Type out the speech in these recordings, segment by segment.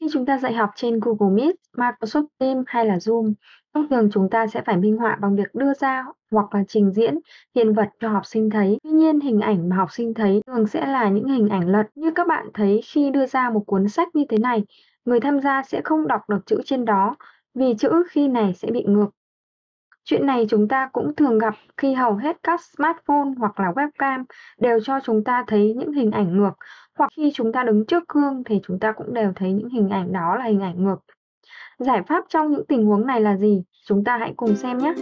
Khi chúng ta dạy học trên Google Meet, Microsoft Teams hay là Zoom, thông thường chúng ta sẽ phải minh họa bằng việc đưa ra hoặc là trình diễn hiện vật cho học sinh thấy. Tuy nhiên, hình ảnh mà học sinh thấy thường sẽ là những hình ảnh lật. Như các bạn thấy khi đưa ra một cuốn sách như thế này, người tham gia sẽ không đọc được chữ trên đó vì chữ khi này sẽ bị ngược. Chuyện này chúng ta cũng thường gặp khi hầu hết các smartphone hoặc là webcam đều cho chúng ta thấy những hình ảnh ngược, hoặc khi chúng ta đứng trước gương thì chúng ta cũng đều thấy những hình ảnh đó là hình ảnh ngược. Giải pháp trong những tình huống này là gì? Chúng ta hãy cùng xem nhé.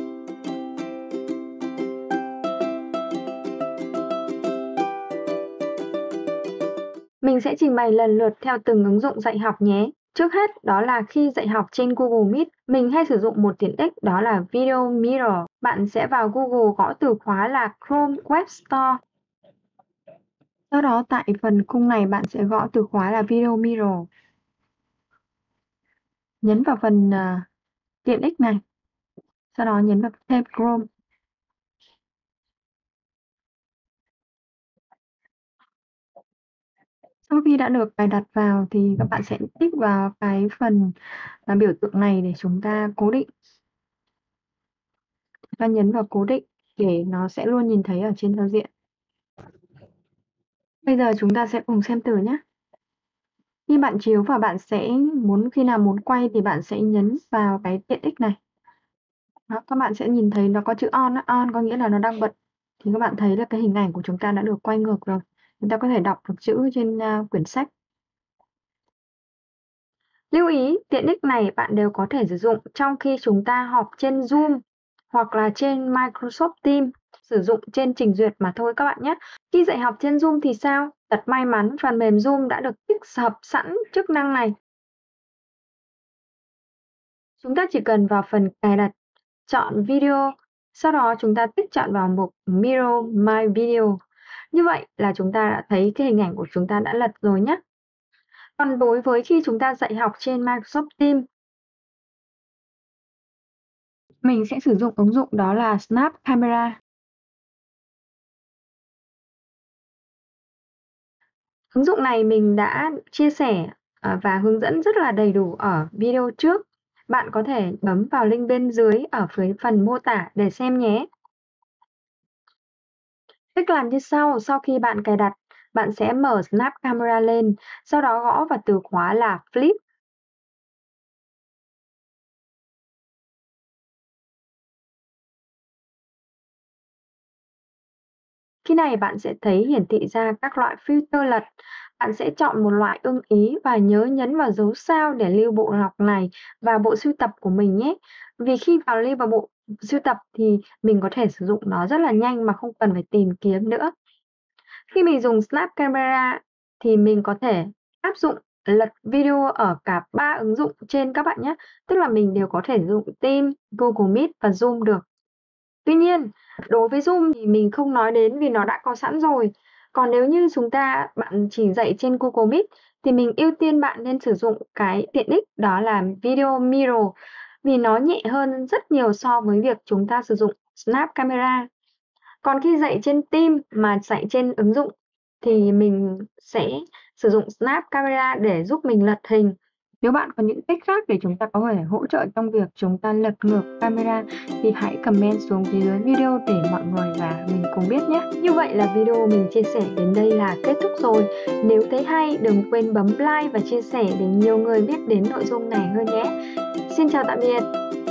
Mình sẽ trình bày lần lượt theo từng ứng dụng dạy học nhé. Trước hết, đó là khi dạy học trên Google Meet, mình hay sử dụng một tiện ích đó là Video Mirror. Bạn sẽ vào Google gõ từ khóa là Chrome Web Store. Sau đó tại phần khung này bạn sẽ gõ từ khóa là Video Mirror. Nhấn vào phần tiện ích này. Sau đó nhấn vào thêm Chrome. Sau khi đã được cài đặt vào thì các bạn sẽ tích vào cái phần biểu tượng này để chúng ta cố định. Chúng ta nhấn vào cố định để nó sẽ luôn nhìn thấy ở trên giao diện. Bây giờ chúng ta sẽ cùng xem từ nhé. Khi bạn chiếu và bạn sẽ khi nào muốn quay thì bạn sẽ nhấn vào cái tiện ích này. Đó, các bạn sẽ nhìn thấy nó có chữ on có nghĩa là nó đang bật. Thì các bạn thấy là cái hình ảnh của chúng ta đã được quay ngược rồi. Chúng ta có thể đọc được chữ trên quyển sách. Lưu ý, tiện ích này bạn đều có thể sử dụng trong khi chúng ta họp trên Zoom hoặc là trên Microsoft Teams, sử dụng trên trình duyệt mà thôi các bạn nhé. Khi dạy học trên Zoom thì sao? Thật may mắn, phần mềm Zoom đã được tích hợp sẵn chức năng này. Chúng ta chỉ cần vào phần cài đặt, chọn video, sau đó chúng ta tích chọn vào mục Mirror My Video. Như vậy là chúng ta đã thấy cái hình ảnh của chúng ta đã lật rồi nhé. Còn đối với khi chúng ta dạy học trên Microsoft Teams, mình sẽ sử dụng ứng dụng đó là Snap Camera. Ứng dụng này mình đã chia sẻ và hướng dẫn rất là đầy đủ ở video trước. Bạn có thể bấm vào link bên dưới ở phía phần mô tả để xem nhé. Cách làm như sau khi bạn cài đặt, bạn sẽ mở Snap Camera lên, sau đó gõ vào từ khóa là Flip. Khi này bạn sẽ thấy hiển thị ra các loại filter lật. Bạn sẽ chọn một loại ưng ý và nhớ nhấn vào dấu sao để lưu bộ học này vào bộ sưu tập của mình nhé. Vì khi lưu vào bộ sưu tập thì mình có thể sử dụng nó rất là nhanh mà không cần phải tìm kiếm nữa. Khi mình dùng Snap Camera thì mình có thể áp dụng lật video ở cả 3 ứng dụng trên các bạn nhé. Tức là mình đều có thể dùng Teams, Google Meet và Zoom được. Tuy nhiên, đối với Zoom thì mình không nói đến vì nó đã có sẵn rồi. Còn nếu như bạn chỉ dạy trên Google Meet thì mình ưu tiên bạn nên sử dụng cái tiện ích đó là Video Mirror vì nó nhẹ hơn rất nhiều so với việc chúng ta sử dụng Snap Camera. Còn khi dạy trên Teams mà dạy trên ứng dụng thì mình sẽ sử dụng Snap Camera để giúp mình lật hình. Nếu bạn có những cách khác để chúng ta có thể hỗ trợ trong việc chúng ta lật ngược camera thì hãy comment xuống phía dưới video để mọi người và mình cùng biết nhé. Như vậy là video mình chia sẻ đến đây là kết thúc rồi. Nếu thấy hay đừng quên bấm like và chia sẻ để nhiều người biết đến nội dung này hơn nhé. Xin chào tạm biệt.